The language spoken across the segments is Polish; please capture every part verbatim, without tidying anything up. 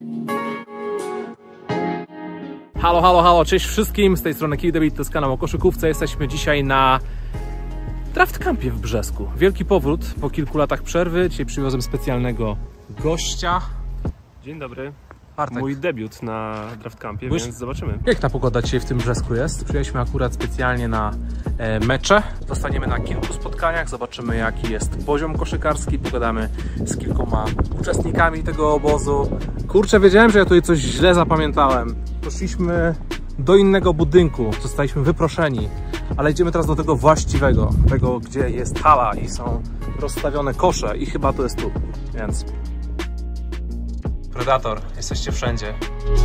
Halo, halo, halo, cześć wszystkim, z tej strony KidDebit, to jest kanał o koszykówce. Jesteśmy dzisiaj na Draft Campie w Brzesku. Wielki powrót po kilku latach przerwy. Dzisiaj przywiozłem specjalnego gościa. Dzień dobry. Bartek. Mój debiut na Draft Campie, Byś... więc zobaczymy. Piękna pogoda dzisiaj w tym Brzesku jest. Przyjechaliśmy akurat specjalnie na e, mecze. Zostaniemy na kilku spotkaniach, zobaczymy jaki jest poziom koszykarski, pogadamy z kilkoma uczestnikami tego obozu. Kurczę, wiedziałem, że ja tutaj coś źle zapamiętałem. Poszliśmy do innego budynku, zostaliśmy wyproszeni, ale idziemy teraz do tego właściwego, tego gdzie jest hala i są rozstawione kosze i chyba to jest tu, więc... Predator, jesteście wszędzie.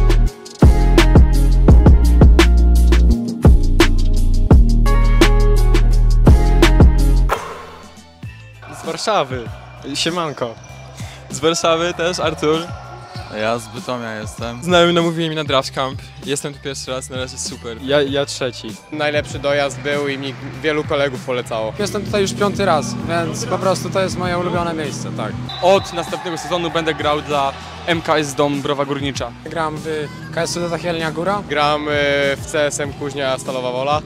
Z Warszawy, siemanko. Z Warszawy też Artur. Ja z Bytomia jestem. Znajomy namówili mi na Draft Camp. Jestem tu pierwszy raz, na razie super. Ja, ja trzeci. Najlepszy dojazd był i mi wielu kolegów polecało. Jestem tutaj już piąty raz, więc po prostu to jest moje ulubione miejsce, tak. Od następnego sezonu będę grał dla M K S Dąbrowa Górnicza. Gram w K S Sudeta Jelenia Góra. Gram w C S M Kuźnia Stalowa Wola.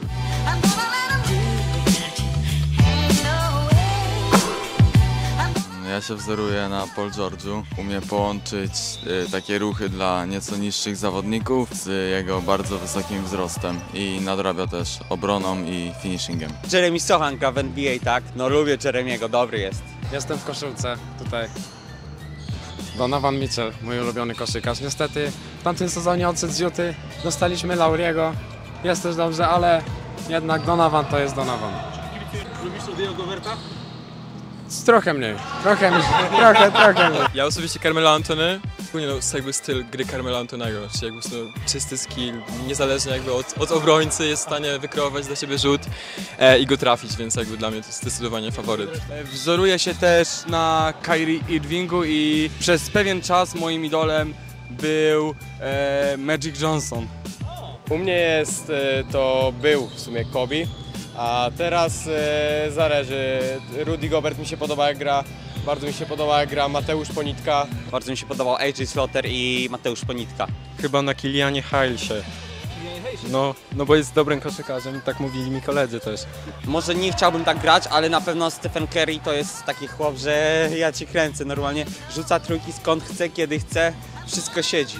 Ja się wzoruję na Paul George'u. Umie połączyć y, takie ruchy dla nieco niższych zawodników z jego bardzo wysokim wzrostem i nadrabia też obroną i finishingiem. Jeremy Sochan gra w N B A, tak? No lubię Jeremiego, dobry jest. Jestem w koszulce tutaj. Donovan Mitchell, mój ulubiony koszykarz. Niestety w tamtym sezonie odszedł z Juty, dostaliśmy Lauriego. Jest też dobrze, ale jednak Donovan to jest Donovan. Lubisz Rudy'ego Goberta? Trochę mniej, trochę mniej, trochę, trochę mniej. Ja osobiście Carmelo Anthony. Ogólnie no, jakby styl gry Carmelo Antonego, czyli jakby no, czysty skill, niezależnie jakby od, od obrońcy jest w stanie wykreować dla siebie rzut e, i go trafić, więc jakby dla mnie to jest zdecydowanie faworyt. Wzoruję się też na Kyrie Irvingu i przez pewien czas moim idolem był e, Magic Johnson. U mnie jest, to był w sumie Kobe, a teraz e, zależy. Rudy Gobert mi się podoba jak gra, bardzo mi się podoba jak gra Mateusz Ponitka. Bardzo mi się podobał A J Slaughter i Mateusz Ponitka. Chyba na Kilianie Halesie. No, no bo jest dobrym koszykarzem, tak mówili mi koledzy też. Może nie chciałbym tak grać, ale na pewno Stephen Curry to jest taki chłop, że ja cię kręcę normalnie. Rzuca trójki skąd chce, kiedy chce, wszystko siedzi.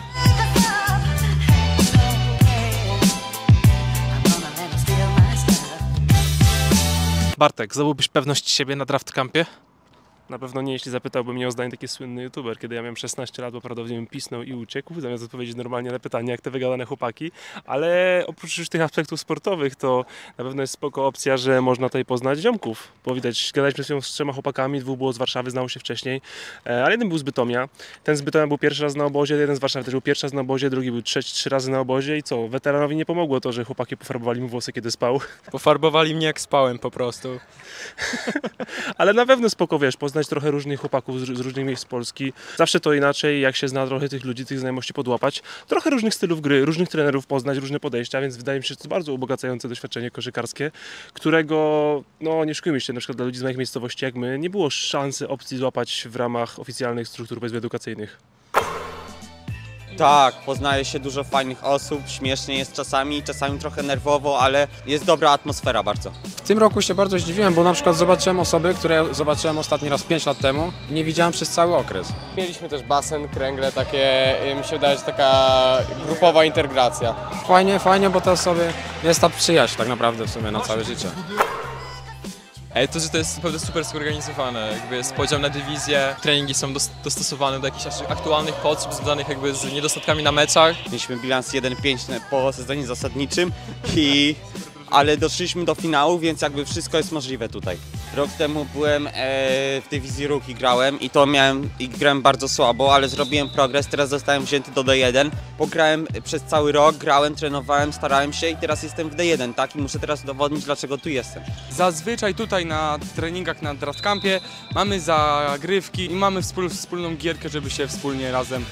Bartek, zdobyłbyś pewność siebie na Draft Campie? Na pewno nie, jeśli zapytałby mnie o zdanie taki słynny youtuber, kiedy ja miałem szesnaście lat, bo prawdopodobnie bym pisnął i uciekł, zamiast odpowiedzieć normalnie na pytanie, jak te wygadane chłopaki. Ale oprócz już tych aspektów sportowych, to na pewno jest spoko opcja, że można tutaj poznać ziomków. Bo widać, gadaliśmy się z trzema chłopakami, dwóch było z Warszawy, znało się wcześniej, ale jeden był z Bytomia. Ten z Bytomia był pierwszy raz na obozie, jeden z Warszawy też był pierwszy raz na obozie, drugi był trzeci, trzy razy na obozie i co? Weteranowi nie pomogło to, że chłopaki pofarbowali mu włosy, kiedy spał. Pofarbowali mnie jak spałem po prostu. Ale na pewno spoko, wiesz, poznać trochę różnych chłopaków z, z różnych miejsc Polski. Zawsze to inaczej, jak się zna trochę tych ludzi, tych znajomości podłapać. Trochę różnych stylów gry, różnych trenerów poznać, różne podejścia, więc wydaje mi się, że to jest bardzo ubogacające doświadczenie koszykarskie, którego, no nie szukujmy się, na przykład dla ludzi z moich miejscowości jak my, nie było szansy opcji złapać w ramach oficjalnych struktur powiedzmy edukacyjnych. Tak, poznaje się dużo fajnych osób, śmiesznie jest czasami, czasami trochę nerwowo, ale jest dobra atmosfera bardzo. W tym roku się bardzo zdziwiłem, bo na przykład zobaczyłem osoby, które zobaczyłem ostatni raz pięć lat temu i nie widziałem przez cały okres. Mieliśmy też basen, kręgle, takie, mi się wydaje, że taka grupowa integracja. Fajnie, fajnie, bo te osoby, jest ta przyjaźń tak naprawdę w sumie na całe życie. Ej, to, że to jest naprawdę super zorganizowane, jakby jest podział na dywizje, treningi są dostosowane do jakichś aktualnych potrzeb związanych jakby z niedostatkami na meczach. Mieliśmy bilans jeden pięć po sezonie zasadniczym, i, ale doszliśmy do finału, więc jakby wszystko jest możliwe tutaj. Rok temu byłem e, w dywizji Rookie grałem i to miałem i grałem bardzo słabo, ale zrobiłem progres, teraz zostałem wzięty do D jeden. Pograłem przez cały rok, grałem, trenowałem, starałem się i teraz jestem w D jeden, tak? I muszę teraz udowodnić, dlaczego tu jestem. Zazwyczaj tutaj na treningach na Draft Campie mamy zagrywki i mamy wspól, wspólną gierkę, żeby się wspólnie razem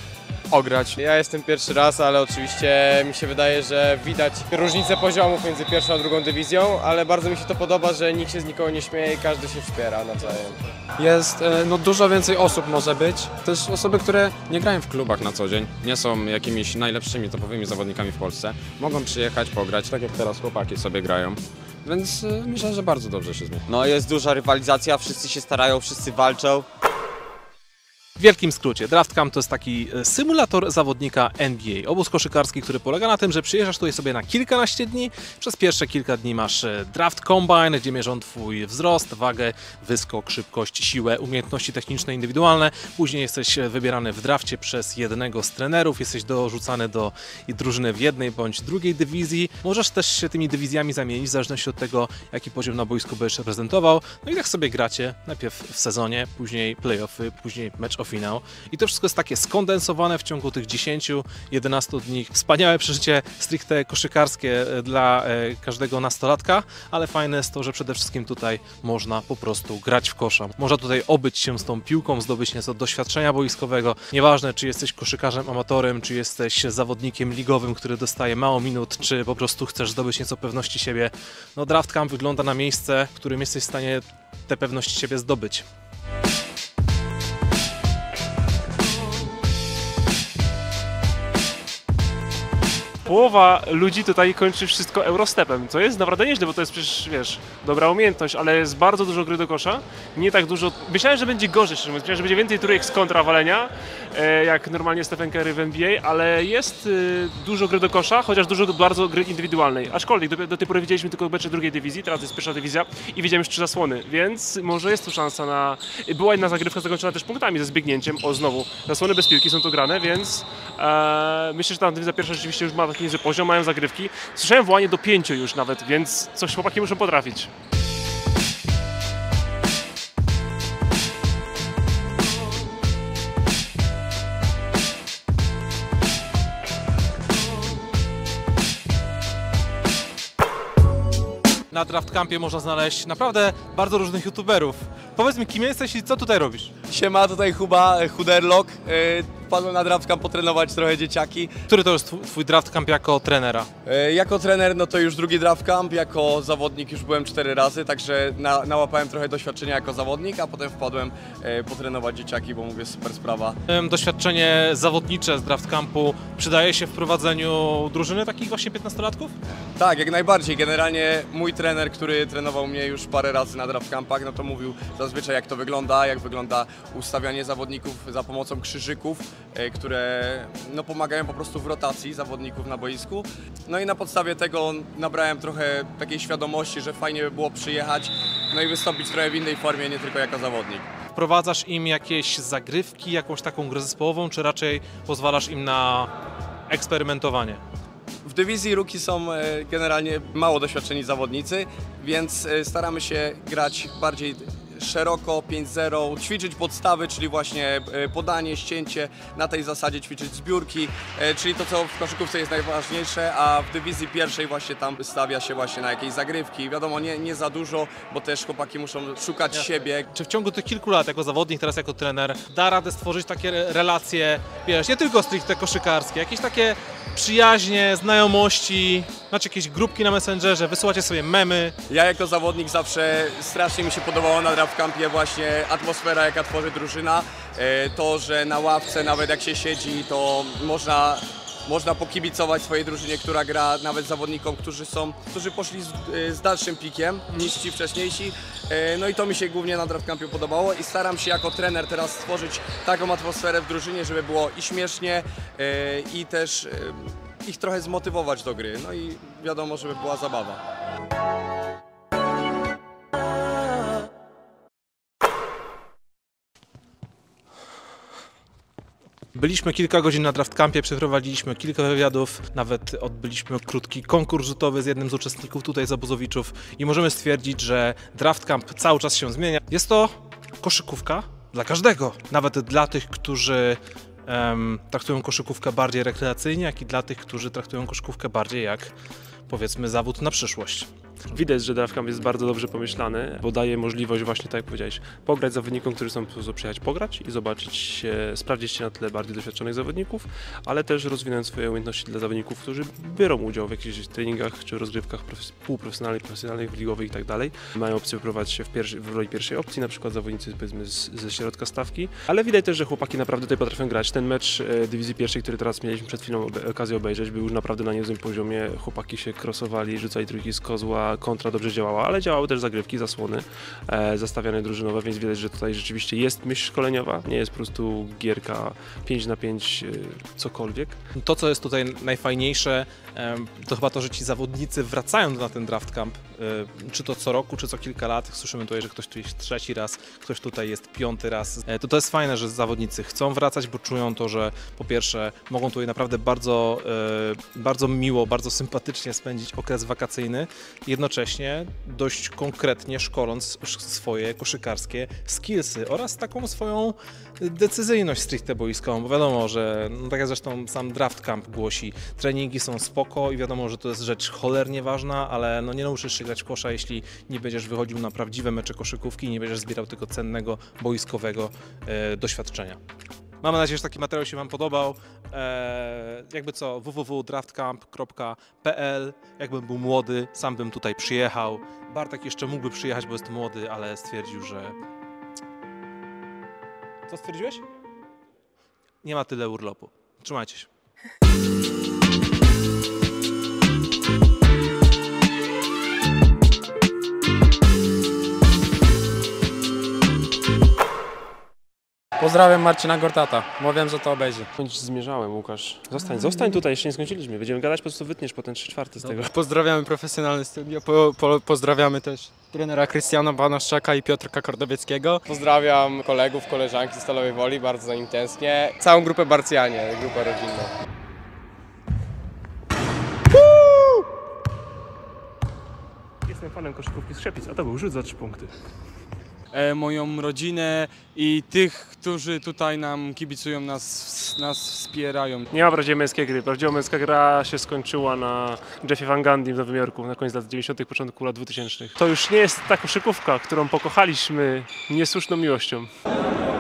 ograć. Ja jestem pierwszy raz, ale oczywiście mi się wydaje, że widać różnicę poziomów między pierwszą a drugą dywizją, ale bardzo mi się to podoba, że nikt się z nikogo nie śmieje i każdy się wspiera nawzajem. Jest e, no, dużo więcej osób może być, też osoby, które nie grają w klubach na co dzień, nie są jakimiś najlepszymi, topowymi zawodnikami w Polsce, mogą przyjechać, pograć, tak jak teraz chłopaki sobie grają, więc e, myślę, że bardzo dobrze się zmieni. No jest duża rywalizacja, wszyscy się starają, wszyscy walczą. W wielkim skrócie, Draft Camp to jest taki symulator zawodnika N B A. Obóz koszykarski, który polega na tym, że przyjeżdżasz tutaj sobie na kilkanaście dni. Przez pierwsze kilka dni masz Draft Combine, gdzie mierzą Twój wzrost, wagę, wyskok, szybkość, siłę, umiejętności techniczne, indywidualne. Później jesteś wybierany w drafcie przez jednego z trenerów, jesteś dorzucany do drużyny w jednej bądź drugiej dywizji. Możesz też się tymi dywizjami zamienić, w zależności od tego, jaki poziom na boisku będziesz reprezentował. No i tak sobie gracie, najpierw w sezonie, później playoffy, później mecz o finał. I to wszystko jest takie skondensowane w ciągu tych dziesięciu jedenastu dni. Wspaniałe przeżycie stricte koszykarskie dla każdego nastolatka, ale fajne jest to, że przede wszystkim tutaj można po prostu grać w kosza. Można tutaj obyć się z tą piłką, zdobyć nieco doświadczenia boiskowego. Nieważne, czy jesteś koszykarzem amatorem, czy jesteś zawodnikiem ligowym, który dostaje mało minut, czy po prostu chcesz zdobyć nieco pewności siebie. No, Draft Camp wygląda na miejsce, w którym jesteś w stanie tę pewność siebie zdobyć. Połowa ludzi tutaj kończy wszystko Eurostepem, co jest naprawdę nieźle, bo to jest przecież, wiesz, dobra umiejętność, ale jest bardzo dużo gry do kosza, nie tak dużo. Myślałem, że będzie gorzej, szczerze mówiąc, myślałem, że będzie więcej trójek z kontra walenia, jak normalnie Stephen Curry w N B A, ale jest dużo gry do kosza, chociaż dużo bardzo gry indywidualnej. Aczkolwiek do, do tej pory widzieliśmy tylko mecze drugiej dywizji, teraz jest pierwsza dywizja i widziałem już trzy zasłony, więc może jest tu szansa na... Była jedna zagrywka zakończona też punktami ze zbiegnięciem, o znowu, zasłony bez piłki są tu grane, więc e, myślę, że ta dywizja pierwsza rzeczywiście już ma taki niezły poziom, mają zagrywki. Słyszałem wołanie do pięciu już nawet, więc coś chłopaki muszą potrafić. Na Draft Campie można znaleźć naprawdę bardzo różnych youtuberów. Powiedz mi, kim jesteś i co tutaj robisz? Siema, tutaj Huba, Huderlock. Wpadłem na Draft Camp potrenować trochę dzieciaki. Który to jest twój, twój Draft Camp jako trenera? E, jako trener no to już drugi Draft Camp, jako zawodnik już byłem cztery razy, także na, nałapałem trochę doświadczenia jako zawodnik, a potem wpadłem e, potrenować dzieciaki, bo mówię, super sprawa. Doświadczenie zawodnicze z Draft Campu przydaje się w prowadzeniu drużyny takich właśnie piętnastolatków? Tak, jak najbardziej. Generalnie mój trener, który trenował mnie już parę razy na Draft Campach, no to mówił zazwyczaj jak to wygląda, jak wygląda ustawianie zawodników za pomocą krzyżyków, które no, pomagają po prostu w rotacji zawodników na boisku. No i na podstawie tego nabrałem trochę takiej świadomości, że fajnie by było przyjechać, no i wystąpić trochę w innej formie, nie tylko jako zawodnik. Wprowadzasz im jakieś zagrywki, jakąś taką grę zespołową, czy raczej pozwalasz im na eksperymentowanie? W dywizji rookie są generalnie mało doświadczeni zawodnicy, więc staramy się grać bardziej szeroko, pięć zero, ćwiczyć podstawy, czyli właśnie podanie, ścięcie, na tej zasadzie ćwiczyć zbiórki, czyli to, co w koszykówce jest najważniejsze, a w dywizji pierwszej właśnie tam stawia się właśnie na jakieś zagrywki. Wiadomo, nie, nie za dużo, bo też chłopaki muszą szukać Jasne. siebie. Czy w ciągu tych kilku lat jako zawodnik, teraz jako trener, da radę stworzyć takie relacje, wiesz, nie tylko stricte koszykarskie, jakieś takie przyjaźnie, znajomości, macie jakieś grupki na Messengerze, wysyłacie sobie memy? Ja jako zawodnik zawsze strasznie mi się podobało na Draft Campie właśnie atmosfera, jaka tworzy drużyna. To, że na ławce nawet jak się siedzi, to można, można pokibicować swojej drużynie, która gra, nawet zawodnikom, którzy są, którzy poszli z, z dalszym pikiem niż ci wcześniejsi. No i to mi się głównie na Draft Campie podobało i staram się jako trener teraz stworzyć taką atmosferę w drużynie, żeby było i śmiesznie, i też ich trochę zmotywować do gry. No i wiadomo, żeby była zabawa. Byliśmy kilka godzin na Draft Campie, przeprowadziliśmy kilka wywiadów, nawet odbyliśmy krótki konkurs rzutowy z jednym z uczestników tutaj z Obozowiczów i możemy stwierdzić, że Draft Camp cały czas się zmienia. Jest to koszykówka dla każdego, nawet dla tych, którzy um, traktują koszykówkę bardziej rekreacyjnie, jak i dla tych, którzy traktują koszykówkę bardziej jak, powiedzmy, zawód na przyszłość. Widać, że Draft Camp jest bardzo dobrze pomyślany, bo daje możliwość właśnie, tak jak powiedziałeś, pograć zawodnikom, którzy są po prostu przyjechać pograć i zobaczyć, e, sprawdzić się na tle bardziej doświadczonych zawodników, ale też rozwinąć swoje umiejętności dla zawodników, którzy biorą udział w jakichś treningach czy rozgrywkach półprofesjonalnych, profesjonalnych, ligowych i tak dalej. Mają opcję wyprowadzić się w, pierwszy, w roli pierwszej opcji, na przykład zawodnicy powiedzmy z, ze środka stawki, ale widać też, że chłopaki naprawdę tutaj potrafią grać. Ten mecz e, dywizji pierwszej, który teraz mieliśmy przed chwilą okazję obejrzeć, był już naprawdę na niezłym poziomie. Chłopaki się krosowali, rzucali trójki z kozła, kontra dobrze działała, ale działały też zagrywki, zasłony e, zastawiane drużynowe, więc widać, że tutaj rzeczywiście jest myśl szkoleniowa, nie jest po prostu gierka pięć na pięć e, cokolwiek. To, co jest tutaj najfajniejsze, to chyba to, że ci zawodnicy wracają na ten draft camp, czy to co roku, czy co kilka lat. Słyszymy tutaj, że ktoś tu jest trzeci raz, ktoś tutaj jest piąty raz. To to jest fajne, że zawodnicy chcą wracać, bo czują to, że po pierwsze mogą tutaj naprawdę bardzo, bardzo miło, bardzo sympatycznie spędzić okres wakacyjny, jednocześnie dość konkretnie szkoląc swoje koszykarskie skillsy oraz taką swoją decyzyjność stricte boiskową, bo wiadomo, że no tak jak zresztą sam draft camp głosi, treningi są spoko i wiadomo, że to jest rzecz cholernie ważna, ale no nie nauczysz się grać w kosza, jeśli nie będziesz wychodził na prawdziwe mecze koszykówki i nie będziesz zbierał tylko cennego boiskowego e, doświadczenia. Mam nadzieję, że taki materiał się Wam podobał. Eee, jakby co, w w w kropka draftcamp kropka p l. Jakbym był młody, sam bym tutaj przyjechał. Bartek jeszcze mógłby przyjechać, bo jest młody, ale stwierdził, że... Co stwierdziłeś? Nie ma tyle urlopu. Trzymajcie się. Pozdrawiam Marcina Gortata, bo wiem, że to obejrzy. Bądź zmierzałem, Łukasz. Zostań, zostań tutaj, jeszcze nie skończyliśmy. Będziemy gadać, po prostu wytniesz potem trzy czwarte z tego. Pozdrawiamy profesjonalne studio, po, po, pozdrawiamy też trenera Krystiana Banaszczaka i Piotrka Kordowieckiego. Pozdrawiam kolegów, koleżanki z Stalowej Woli, bardzo za nim tęsknię. Całą grupę Barcjanie, grupę rodzinną. Jestem fanem koszykówki z Szepic, a to był rzut za trzy punkty. E, moją rodzinę i tych, którzy tutaj nam kibicują, nas, nas wspierają. Nie ma prawdziwej męskiej gry. Prawdziwa męska gra się skończyła na Jeffie Van Gundy w Nowym Jorku na koniec lat dziewięćdziesiątych, początku lat dwutysięcznych. To już nie jest ta koszykówka, którą pokochaliśmy niesłuszną miłością.